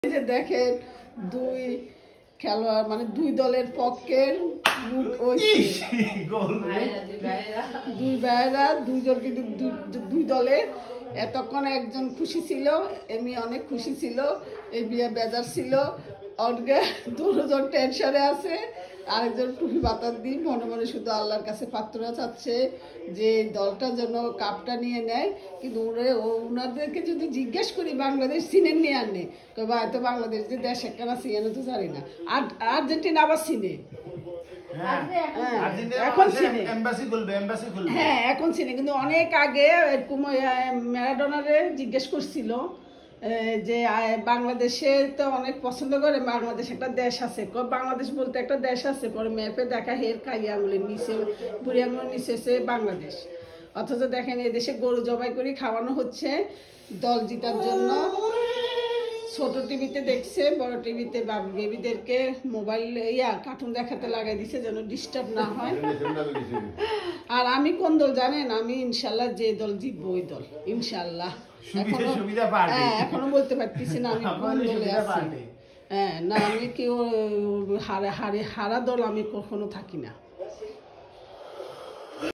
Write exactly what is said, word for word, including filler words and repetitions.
দেখেন দুই খেলোয়াড় মানে দুই দলের পক্ষের দুই ভাইয়েরা দুইজন কিন্তু দুই দলের এতক্ষণ একজন খুশি ছিল, এমনি অনেক খুশি ছিল, এই বিয়ে বেজার ছিল, অনেকে দুজন টেনশনে আছে, আরেকজন টুপি বাতার দিন মনে মনে শুধু আল্লাহর কাছে প্রার্থনা চাচ্ছে যে দলটা যেন কাপটা নিয়ে নেয়। কিন্তু ওনাদেরকে যদি জিজ্ঞেস করি বাংলাদেশ চিনেন নিয়ে আনে বা হয়তো বাংলাদেশ যে দেশ একখানা চিনে তো জানি না, আর আর্জেন্টিনা আবার চিনে, এখন চিনে, হ্যাঁ এখন চিনে। কিন্তু অনেক আগে এরকম ম্যারাডোনারে জিজ্ঞেস করছিল যে বাংলাদেশে তো অনেক পছন্দ করে, বাংলাদেশ একটা দেশ আছে, বাংলাদেশ বলতে একটা দেশ আছে, পরে ম্যাপে দেখা হের কাই আঙুলের নিচে বুড়ি আঙুলের নিচে সে বাংলাদেশ। অথচ দেখেন এদেশে গরু জবাই করে খাওয়ানো হচ্ছে দল জিতার জন্য। ছোট টিভিতে দেখছে, বড় টিভিতে বেবিদেরকে মোবাইল ইয়া কার্টুন দেখাতে লাগাই দিছে যেন ডিস্টার্ব না হয়। আর আমি কোন দল জানেন? আমি ইনশাল্লাহ যে দল জিতবো ওই দল ইনশাল্লাহ। হ্যাঁ এখনো বলতে পারতেছি না আমি কোন দলে আছি। হ্যাঁ না আমি কেউ হারে হারে হারা দল আমি কখনো থাকি না।